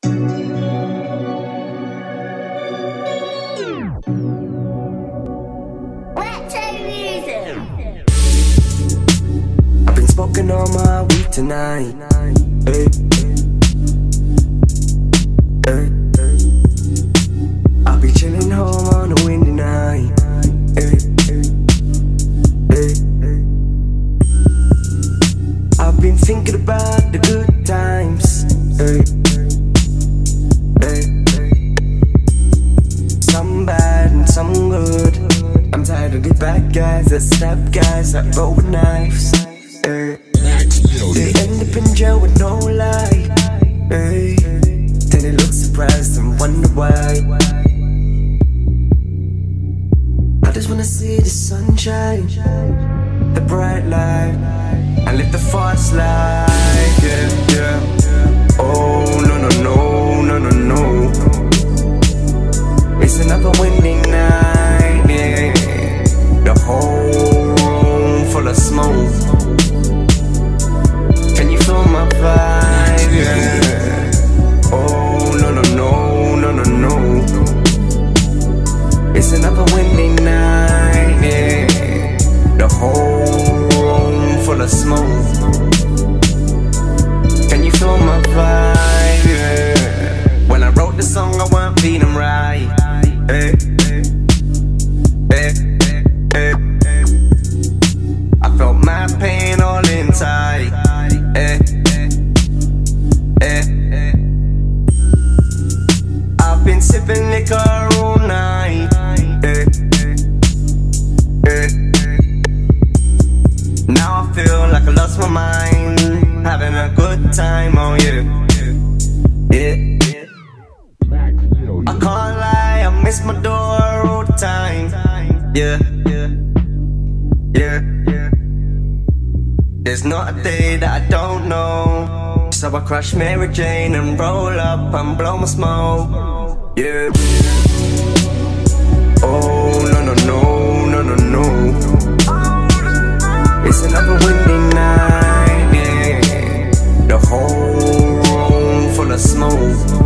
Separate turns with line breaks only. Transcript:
I've been smoking all my weed tonight. Hey, hey, hey. I'll be chilling home on a windy night. Hey, hey, hey. I've been thinking about the good times. Hey, hey, hey. Some bad and some good. I'm tired of the bad guys that stab guys that roll with knives. Hey. They end up in jail with no lie. Hey. Then they look surprised and wonder why. I just wanna see the sunshine, the bright light, and live the fast life. Yeah, yeah. Oh no no no no no no. It's another windy night. Yeah. The whole room full of smoke. Can you feel my vibe? Yeah. Oh no no no no no no. It's another windy night. Yeah. The whole room full of smoke. Can you feel my vibe? Yeah. When I wrote the song, I wasn't feeling right. Hey, hey, hey, hey. I felt my pain all inside. Hey, hey, hey. I've been sipping liquor all night. Hey, hey, hey. Now I feel like I lost my mind, having a good time on you. Yeah. I can't lie, I miss my door all the time. Yeah, yeah, yeah, yeah. There's not a day that I don't know. So I crush Mary Jane and roll up and blow my smoke. Yeah. Oh no no no no no no. It's another windy night. Yeah. The whole room full of smoke.